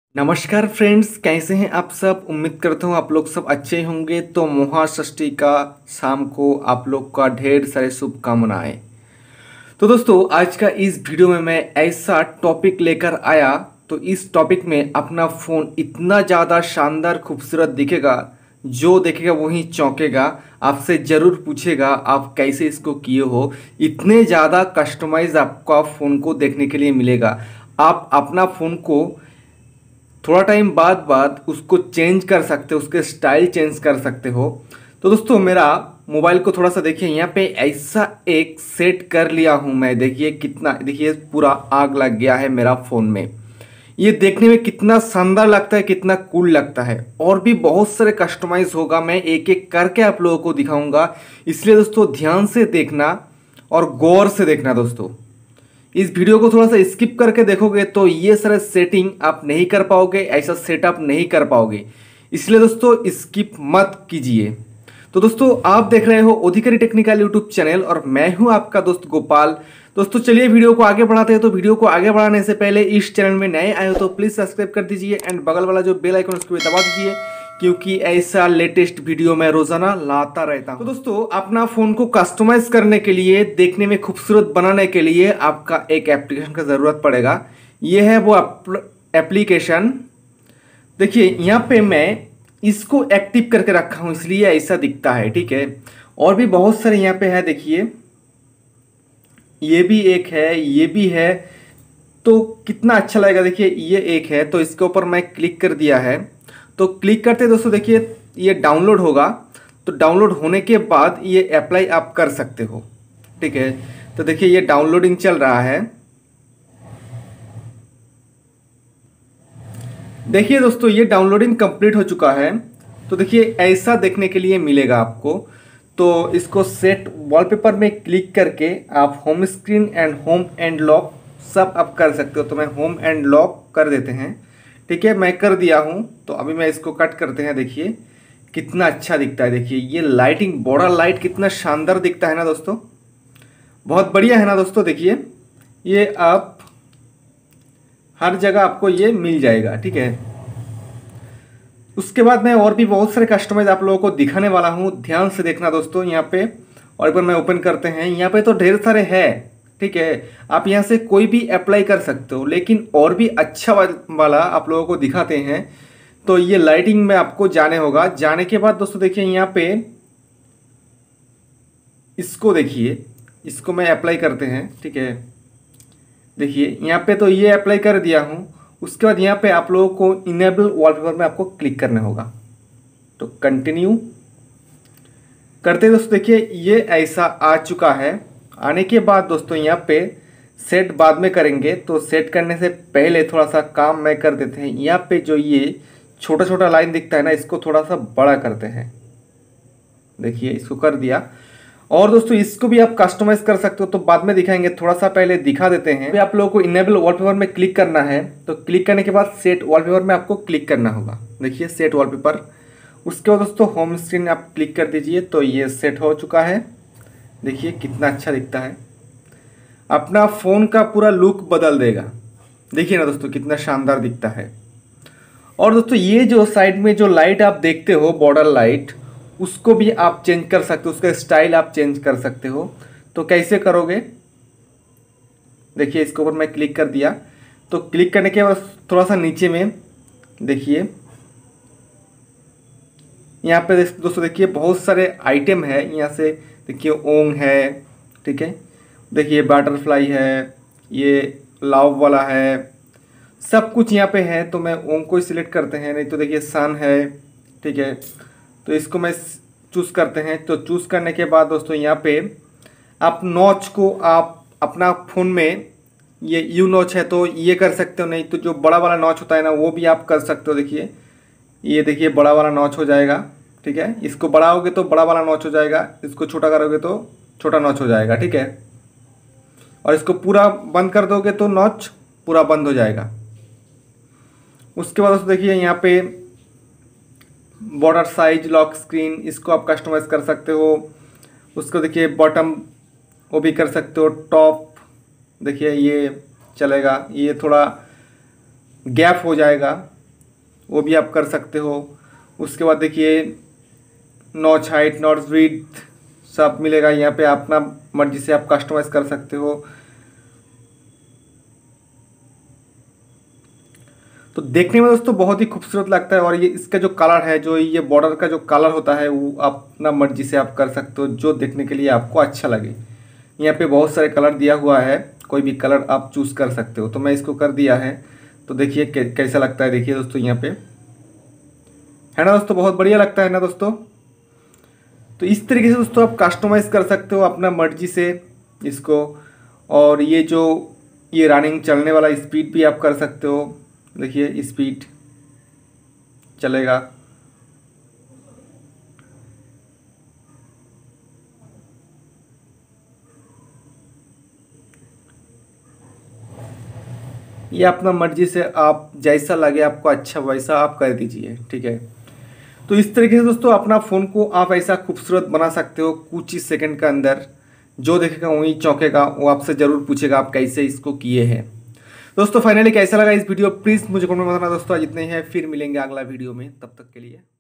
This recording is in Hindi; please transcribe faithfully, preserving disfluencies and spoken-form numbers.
नमस्कार फ्रेंड्स, कैसे हैं आप सब। उम्मीद करता हूँ आप लोग सब अच्छे ही होंगे। तो महाषष्ठी का शाम को आप लोग का ढेर सारे शुभकामनाएं। तो दोस्तों, आज का इस वीडियो में मैं ऐसा टॉपिक लेकर आया। तो इस टॉपिक में अपना फ़ोन इतना ज़्यादा शानदार खूबसूरत दिखेगा, जो देखेगा वही चौंकेगा, आपसे ज़रूर पूछेगा आप कैसे इसको किए हो। इतने ज़्यादा कस्टमाइज आपका फ़ोन को देखने के लिए मिलेगा। आप अपना फ़ोन को थोड़ा टाइम बाद बाद उसको चेंज कर सकते हो, उसके स्टाइल चेंज कर सकते हो। तो दोस्तों, मेरा मोबाइल को थोड़ा सा देखिए, यहाँ पे ऐसा एक सेट कर लिया हूँ मैं। देखिए कितना, देखिए पूरा आग लग गया है मेरा फ़ोन में। ये देखने में कितना शानदार लगता है, कितना कूल लगता है। और भी बहुत सारे कस्टमाइज होगा, मैं एक एक करके आप लोगों को दिखाऊंगा। इसलिए दोस्तों ध्यान से देखना और गौर से देखना। दोस्तों, इस वीडियो को थोड़ा सा स्किप करके देखोगे तो ये सारे सेटिंग आप नहीं कर पाओगे, ऐसा सेटअप नहीं कर पाओगे। इसलिए दोस्तों स्किप मत कीजिए। तो दोस्तों, आप देख रहे हो अधिकारी टेक्निकल यूट्यूब चैनल और मैं हूं आपका दोस्त गोपाल। दोस्तों चलिए वीडियो को आगे बढ़ाते हैं। तो वीडियो को आगे बढ़ाने से पहले इस चैनल में नए आए हो तो प्लीज़ सब्सक्राइब कर दीजिए एंड बगल वाला जो बेल आइकन उसको भी दबा दीजिए, क्योंकि ऐसा लेटेस्ट वीडियो मैं रोजाना लाता रहता हूं। तो दोस्तों, अपना फोन को कस्टमाइज करने के लिए, देखने में खूबसूरत बनाने के लिए आपका एक एप्लीकेशन का जरूरत पड़ेगा। यह है वो एप्लीकेशन। देखिए यहाँ पे मैं इसको एक्टिव करके रखा हूं, इसलिए ऐसा दिखता है। ठीक है, और भी बहुत सारे यहाँ पे है। देखिए ये भी एक है, ये भी है। तो कितना अच्छा लगेगा। देखिए ये एक है, तो इसके ऊपर मैं क्लिक कर दिया है। तो क्लिक करते दोस्तों देखिए ये डाउनलोड होगा। तो डाउनलोड होने के बाद ये अप्लाई आप कर सकते हो। ठीक है, तो देखिए ये डाउनलोडिंग चल रहा है। देखिए दोस्तों, ये डाउनलोडिंग कंप्लीट हो चुका है। तो देखिए ऐसा देखने के लिए मिलेगा आपको। तो इसको सेट वॉलपेपर में क्लिक करके आप home screen and home and lock सब आप कर सकते हो। तो मैं होम एंड लॉक कर देते हैं। ठीक है, मैं कर दिया हूँ। तो अभी मैं इसको कट करते हैं। देखिए कितना अच्छा दिखता है। देखिए ये लाइटिंग, बॉर्डर लाइट कितना शानदार दिखता है ना दोस्तों, बहुत बढ़िया है ना दोस्तों। देखिए ये आप हर जगह आपको ये मिल जाएगा। ठीक है, उसके बाद मैं और भी बहुत सारे कस्टमाइज आप लोगों को दिखाने वाला हूँ। ध्यान से देखना दोस्तों यहाँ पे। और एक बार मैं ओपन करते हैं। यहाँ पे तो ढेर सारे हैं। ठीक है, आप यहाँ से कोई भी अप्लाई कर सकते हो, लेकिन और भी अच्छा वाला आप लोगों को दिखाते हैं। तो ये लाइटिंग में आपको जाने होगा। जाने के बाद दोस्तों देखिए यहाँ पे इसको देखिए, इसको मैं अप्लाई करते हैं। ठीक है, देखिए यहाँ पे तो ये अप्लाई कर दिया हूँ। उसके बाद यहाँ पे आप लोगों को इनेबल वॉलपेपर में आपको क्लिक करना होगा। तो कंटिन्यू करते दोस्तों देखिए ये ऐसा आ चुका है। आने के बाद दोस्तों यहाँ पे सेट बाद में करेंगे। तो सेट करने से पहले थोड़ा सा काम मैं कर देते हैं। यहाँ पे जो ये छोटा छोटा लाइन दिखता है ना, इसको थोड़ा सा बड़ा करते हैं। देखिए इसको कर दिया। और दोस्तों इसको भी आप कस्टमाइज कर सकते हो, तो बाद में दिखाएंगे, थोड़ा सा पहले दिखा देते हैं। आप लोगों को इनेबल वॉलपेपर में क्लिक करना है। तो क्लिक करने के बाद सेट वॉलपेपर में आपको क्लिक करना होगा। देखिए सेट वॉलपेपर। उसके बाद दोस्तों होम स्क्रीन आप क्लिक कर दीजिए। तो ये सेट हो चुका है। देखिए कितना अच्छा दिखता है, अपना फ़ोन का पूरा लुक बदल देगा। देखिए ना दोस्तों कितना शानदार दिखता है। और दोस्तों ये जो साइड में जो लाइट आप देखते हो, बॉर्डर लाइट, उसको भी आप चेंज कर सकते हो, उसका स्टाइल आप चेंज कर सकते हो। तो कैसे करोगे, देखिए इसके ऊपर मैं क्लिक कर दिया। तो क्लिक करने के बाद थोड़ा सा नीचे में देखिए, यहाँ पे दोस्तों देखिए बहुत सारे आइटम है। यहाँ से देखिए ओंग है। ठीक है, देखिए बटरफ्लाई है, ये लाव वाला है, सब कुछ यहाँ पे है। तो मैं ओंग को सिलेक्ट करते हैं। नहीं तो देखिए सन है। ठीक है, तो इसको मैं चूज़ करते हैं। तो चूज़ करने के बाद दोस्तों यहाँ पे आप नॉच को आप अपना फ़ोन में, ये यू नॉच है तो ये कर सकते हो, नहीं तो जो बड़ा वाला नॉच होता है ना वो भी आप कर सकते हो। देखिए ये देखिए बड़ा वाला नॉच हो जाएगा। ठीक है, इसको बढ़ाओगे तो बड़ा वाला नॉच हो जाएगा, इसको छोटा करोगे तो छोटा नॉच हो जाएगा। ठीक है, और इसको पूरा बंद कर दोगे तो नॉच पूरा बंद हो जाएगा। उसके बाद दोस्तों देखिए यहाँ पे बॉर्डर साइज, लॉक स्क्रीन, इसको आप कस्टमाइज कर सकते हो। उसको देखिए बॉटम वो भी कर सकते हो। टॉप देखिए ये चलेगा, ये थोड़ा गैप हो जाएगा। वो भी आप कर सकते हो। उसके बाद देखिए नॉच हाइट, नॉच विड्थ सब मिलेगा यहाँ पे, अपना मर्जी से आप कस्टमाइज कर सकते हो। तो देखने में दोस्तों बहुत ही खूबसूरत लगता है। और ये इसका जो कलर है, जो ये बॉर्डर का जो कलर होता है वो आप अपना मर्जी से आप कर सकते हो, जो देखने के लिए आपको अच्छा लगे। यहाँ पे बहुत सारे कलर दिया हुआ है, कोई भी कलर आप चूज़ कर सकते हो। तो मैं इसको कर दिया है, तो देखिए कैसा लगता है। देखिए दोस्तों यहाँ पे है ना दोस्तों, बहुत बढ़िया लगता है ना दोस्तों। तो इस तरीके से दोस्तों आप कस्टमाइज़ कर सकते हो अपना मर्जी से इसको। और ये जो ये रनिंग चलने वाला स्पीड भी आप कर सकते हो। देखिए स्पीड चलेगा। ये अपना मर्जी से आप जैसा लगे आपको अच्छा वैसा आप कर दीजिए, ठीक है। तो इस तरीके से दोस्तों अपना फ़ोन को आप ऐसा खूबसूरत बना सकते हो कुछ ही सेकंड के अंदर। जो देखेगा वही चौंकेगा, वो आपसे ज़रूर पूछेगा आप कैसे इसको किए हैं। दोस्तों फाइनली कैसा लगा इस वीडियो, प्लीज़ मुझे कमेंट में बताना दोस्तों। आज इतने ही है, फिर मिलेंगे अगला वीडियो में, तब तक के लिए।